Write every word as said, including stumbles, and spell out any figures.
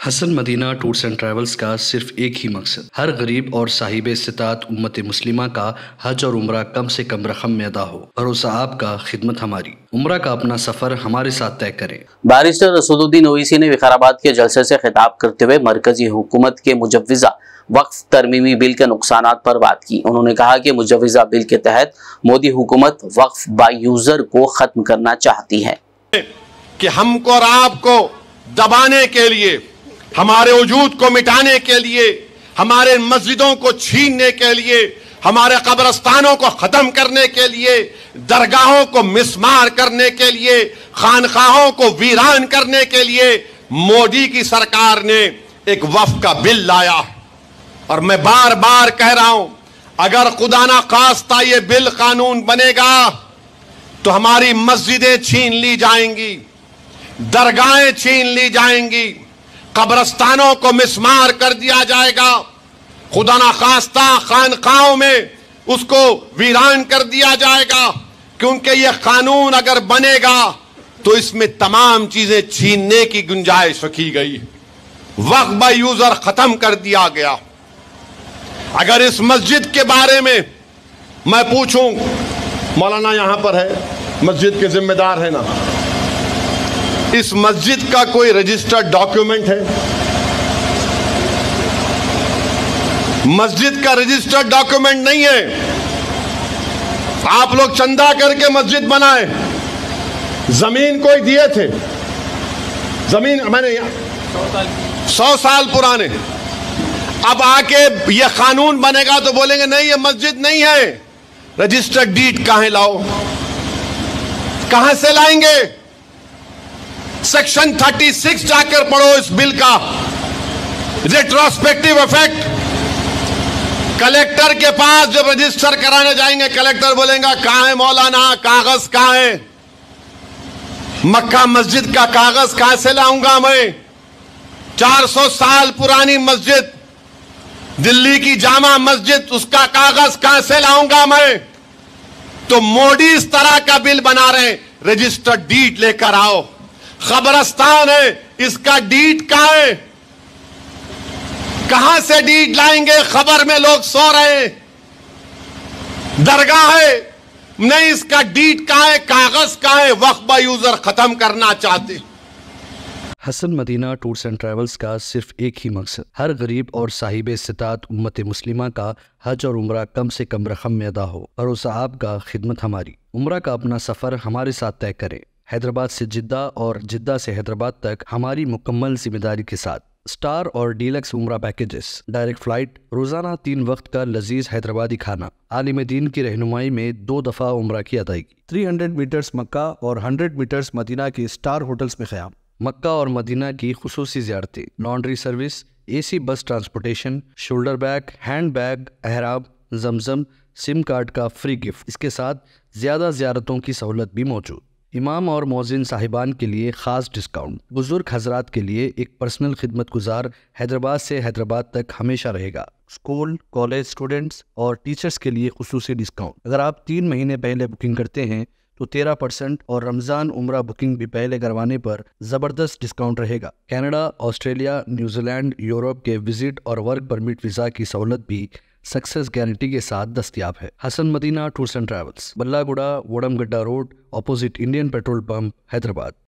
Hasan Madina tours and travels का सिर्फ एक ही मकसद, हर गरीब और साहिब इस्तिताअत उम्मत मुस्लिमा का हज और उम्रा कम से कम रकम में अदा हो। भरोसा आपका, खिदमत हमारी। उम्रा का अपना सफर हमारे साथ तय करें। बैरिस्टर रसूलुद्दीन ओवैसी ने विकाराबाद के जलसे से खिताब करते हुए मरकजी हुकूमत के मुजव्विजा वक्फ तरमीमी बिल के नुकसानात पर बात की। उन्होंने कहा कि मुजव्विजा बिल के तहत मोदी हुकूमत वक्फ बाय यूजर को खत्म करना चाहती है कि हमको और आपको दबाने के लिए, हमारे वजूद को मिटाने के लिए, हमारे मस्जिदों को छीनने के लिए, हमारे कब्रस्तानों को खत्म करने के लिए, दरगाहों को मिसमार करने के लिए, खानखाहों को वीरान करने के लिए मोदी की सरकार ने एक वक्फ का बिल लाया। और मैं बार बार कह रहा हूं, अगर खुदा ना खास्ता ये बिल कानून बनेगा तो हमारी मस्जिदें छीन ली जाएंगी, दरगाहें छीन ली जाएंगी, कब्रस्तानों को मिसमार कर दिया जाएगा, खुदा ना खास्ता खानखाहों में उसको वीरान कर दिया जाएगा। क्योंकि यह कानून अगर बनेगा तो इसमें तमाम चीजें छीनने की गुंजाइश रखी गई। वक्फ बाय यूजर खत्म कर दिया गया। अगर इस मस्जिद के बारे में मैं पूछूं, मौलाना यहां पर है, मस्जिद के जिम्मेदार है ना, इस मस्जिद का कोई रजिस्टर्ड डॉक्यूमेंट है? मस्जिद का रजिस्टर्ड डॉक्यूमेंट नहीं है। आप लोग चंदा करके मस्जिद बनाए, जमीन कोई दिए थे, जमीन मैंने सौ साल पुराने, अब आके ये कानून बनेगा तो बोलेंगे नहीं ये मस्जिद नहीं है, रजिस्टर्ड डीड कहां लाओ, कहां से लाएंगे? सेक्शन छत्तीस जाकर पढ़ो इस बिल का, रेट्रोस्पेक्टिव इफेक्ट। कलेक्टर के पास जब रजिस्टर कराने जाएंगे, कलेक्टर बोलेगा कहां है मौलाना, कागज कहां है? मक्का मस्जिद का कागज कहां से लाऊंगा मैं? चार सौ साल पुरानी मस्जिद, दिल्ली की जामा मस्जिद, उसका कागज कहां से लाऊंगा मैं? तो मोदी इस तरह का बिल बना रहे हैं, रजिस्टर्ड डीड लेकर आओ। खबरस्तान है, इसका डीड कहां है? कहां से डीड लाएंगे? खबर में लोग सो रहे हैं। दरगाह है, नहीं इसका डीड कहां है, कागज कहां है? वक्फ बाय यूजर खत्म करना चाहते। Hasan Madina tours and travels का सिर्फ एक ही मकसद, हर गरीब और साहिब इस्तिताअत उम्मत मुस्लिमा का हज और उम्रा कम से कम रकम में अदा हो। भरोसा आपका, खिदमत हमारी। उम्रा का अपना सफर हमारे साथ तय करें। हैदराबाद से जिद्दा और जिद्दा से हैदराबाद तक हमारी मुकम्मल जिम्मेदारी के साथ। स्टार और डीलक्स उम्रा पैकेजेस, डायरेक्ट फ्लाइट, रोजाना तीन वक्त का लजीज हैदराबादी खाना, आलिम दीन की रहनुमाई में दो दफा उम्रा की अदायगी, तीन सौ मीटर्स मक्का और सौ मीटर्स मदीना के स्टार होटल्स में क़याम, मक्का और मदीना की खुसूसी ज़ियारतें, laundry service, AC bus transportation, shoulder bag, hand bag, अहराब, जमजम, सिम कार्ड का फ्री गिफ्ट। इसके साथ ज़्यादा ज़ियारतों की सहूलत भी मौजूद। इमाम और मौज़िन साहिबान के लिए ख़ास डिस्काउंट। बुजुर्ग हजरात के लिए एक पर्सनल खिदमत गुजार हैदराबाद से हैदराबाद तक हमेशा रहेगा। स्कूल, कॉलेज स्टूडेंट्स और टीचर्स के लिए खुसूसी डिस्काउंट। अगर आप तीन महीने पहले बुकिंग करते हैं तो तेरह परसेंट और रमज़ान उम्रा बुकिंग भी पहले करवाने पर ज़बरदस्त डिस्काउंट रहेगा। कनाडा, ऑस्ट्रेलिया, न्यूजीलैंड, यूरोप के विजिट और वर्क परमिट वीज़ा की सहूलत भी सक्सेस गारंटी के साथ दस्तियाब है। Hasan Madina tours and travels, Ballaguda, Vodamgadda road, opposite Indian petrol pump, Hyderabad.